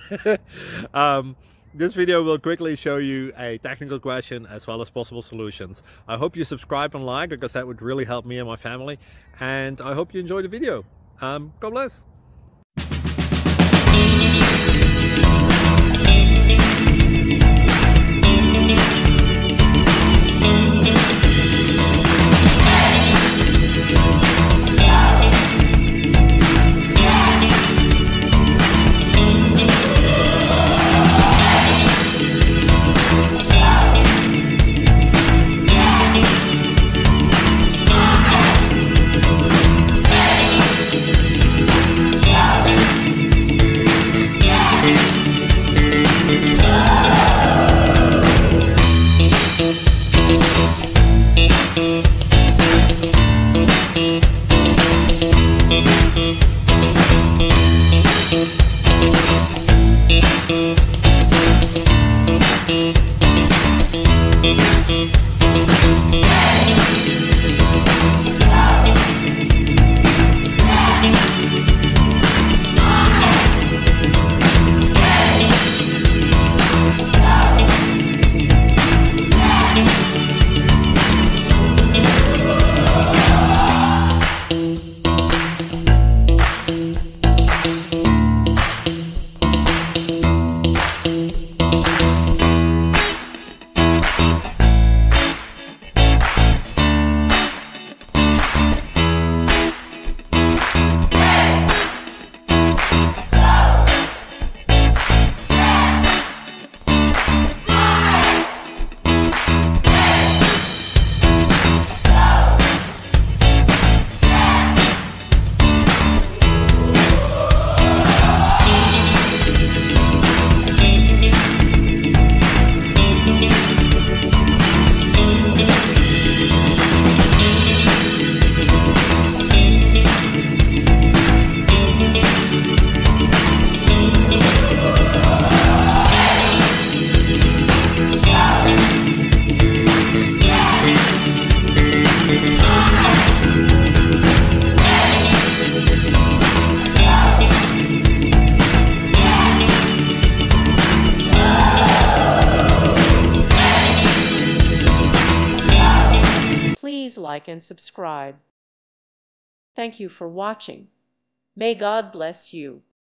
This video will quickly show you a technical question as well as possible solutions. I hope you subscribe and like, because that would really help me and my family. And I hope you enjoy the video. God bless. Please like and subscribe. Thank you for watching. May God bless you.